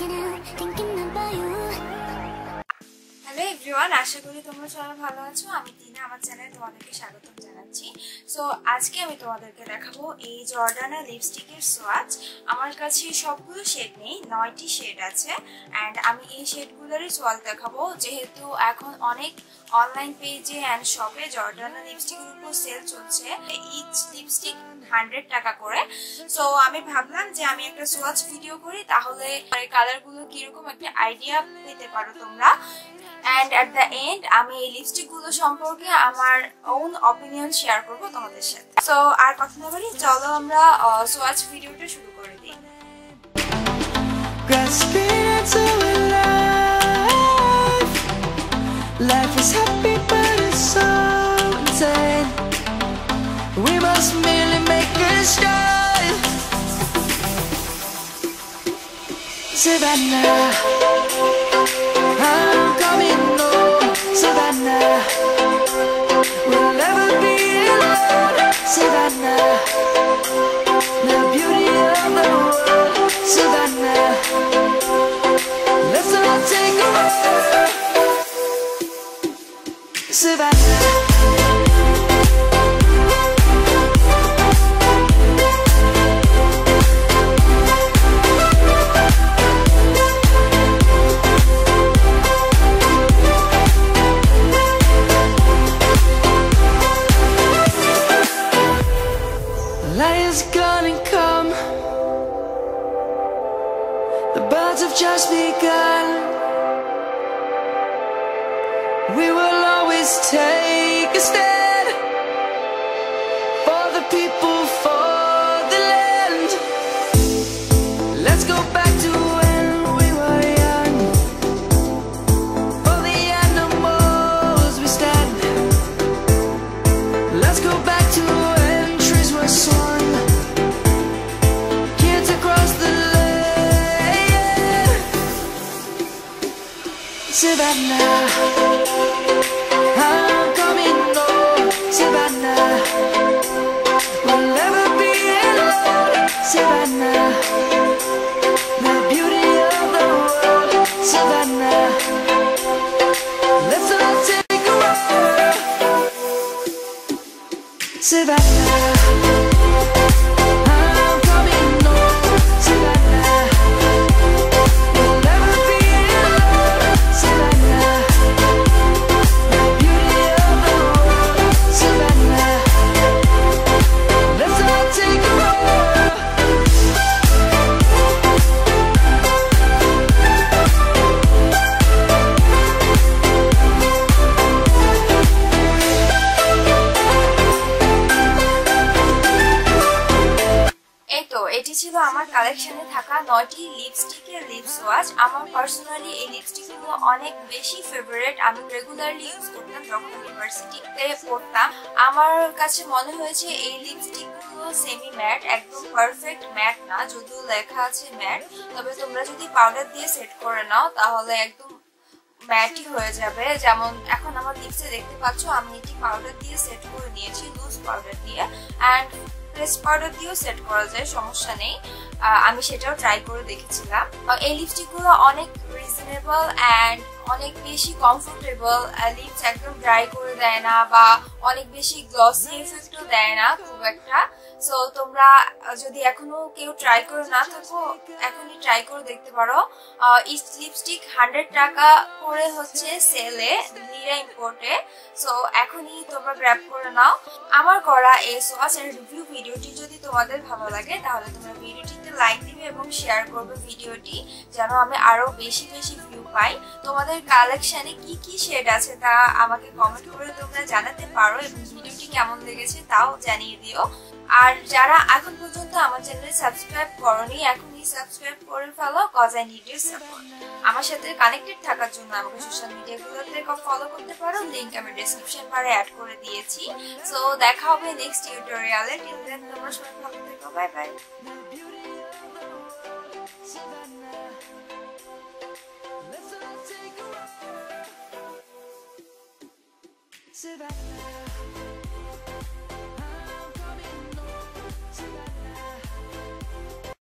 Hello everyone, আশা করি তোমরা সবাই ভালো আছো। আমি টিনা, আমার চ্যানেলে তোমাদেরকে স্বাগতম জানাচ্ছি। সো আজকে আমি তোমাদেরকে দেখাবো এই জর্ডানা লিপস্টিকের সোয়াচ। আমার কাছে সবগুলো শেড নেই, 9টি শেড আছে অ্যান্ড আমি এই শেডগুলোরই সোয়াচ দেখাবো। যেহেতু এখন অনেক অনলাইন পেজে অ্যান্ড শপে জর্ডানা লিপস্টিকের উপর সেল চলছে, ইচ লিপস্টিক 100 টাকা করে। সো আমি ভাবলাম যে আমি একটা সোয়াচ ভিডিও করি, তাহলে কালারগুলো কিরকম একটা আইডিয়া পেতে পারো তোমরা। And at the end আমি এই লিপস্টিকগুলো সম্পর্কে আমার own opinion শেয়ার করব তোমাদের সাথে। সো আর কথা না বলি, চলো আমরা সোয়াচ ভিডিওটা শুরু করে দিই। Life is happy but it's so insane. We must merely make a start. Savannah, I'm coming home. Savannah, we'll never be alone. Savannah, the beauty of the world. Savannah, let's all take a ride. Savannah, light is gonna come. The birds have just begun. We will always take a stand for the people, for the land. Let's go back to when we were young. For the animals we stand. Let's go back to when trees were swung. Kids across the land. Savannah, I'm coming home. Savannah, we'll never be alone. Savannah, the beauty of the world. Savannah, let's all take a ride. Savannah, I'm coming home. Savannah, we'll never be alone. Savannah, the beauty of the world. Savannah, let's all take a ride. এই তো এটি ছিল আমার কালেকশনে থাকা 9টি লিপস্টিকের lips watch. আমার personally এই লিপস্টিকগুলো অনেক বেশি ফেভারিট। আমি রেগুলারলি ইউজ করতাম যখন ইউনিভার্সিটিতে পড়তাম। আমার কাছে মনে হয়েছে এই লিপস্টিকগুলো সেমি ম্যাট, একদম পারফেক্ট ম্যাট না, যদিও লেখা আছে ম্যাট। তবে তোমরা যদি পাউডার দিয়ে সেট করে নাও তাহলে একদম ম্যাটই হয়ে যাবে। যেমন এখন আমার লিপসে দেখতে পাচ্ছ, আমি এটি পাউডার দিয়ে সেট করে নিয়েছি, লুজ পাউডার দিয়ে। অ্যান্ড ফ্রেশ পাউডার দিয়েও সেট করা যায়, সমস্যা নেই। আমি সেটাও ট্রাই করে দেখেছিলাম। এই লিপস্টিকগুলো অনেক রিজনেবল অ্যান্ড অনেক বেশি কমফোর্টেবল। লিপস একদম ড্রাই করে দেয় না বা অনেক বেশি গ্লসি এফেক্টও দেয় না খুব একটা। সো তোমরা যদি এখনো কেউ ট্রাই করে না থাকো, এখনই ট্রাই করে দেখতে পারো। ইচ লিপস্টিক 100 টাকা করে হচ্ছে সেলে, লিরা ইম্পোর্টে। সো এখনই তোমরা গ্র্যাব করে নাও। আমার করা এই সোয়াচের রিভিউ ভিডিওটি যদি তোমাদের ভালো লাগে তাহলে তোমরা ভিডিওটিতে লাইক দিবে এবং শেয়ার করবে ভিডিওটি, যেন আমি আরো বেশি বেশি ভিউ পাই। তোমাদের কালেকশনে কি কি শেড আছে তা আমাকে কমেন্ট করে তোমরা জানাতে পারো এবং ভিডিওটি কেমন লেগেছে তাও জানিয়ে দিও। আর যারা এখন পর্যন্ত আমার চ্যানেলে সাবস্ক্রাইব করোনি, এখনই সাবস্ক্রাইব করে ফেলো, cause I need your support. আমার সাথে কানেক্টেড থাকার জন্য আমাকে সোশ্যাল মিডিয়াগুলোতে ফলো করতে পারো, লিংক আমি ডেসক্রিপশন বারে অ্যাড করে দিয়েছি। সো দেখা হবে নেক্সট টিউটোরিয়ালে। টিল দেন তোমরা সবাই ভালো থেকো, বাই বাই। Savannah.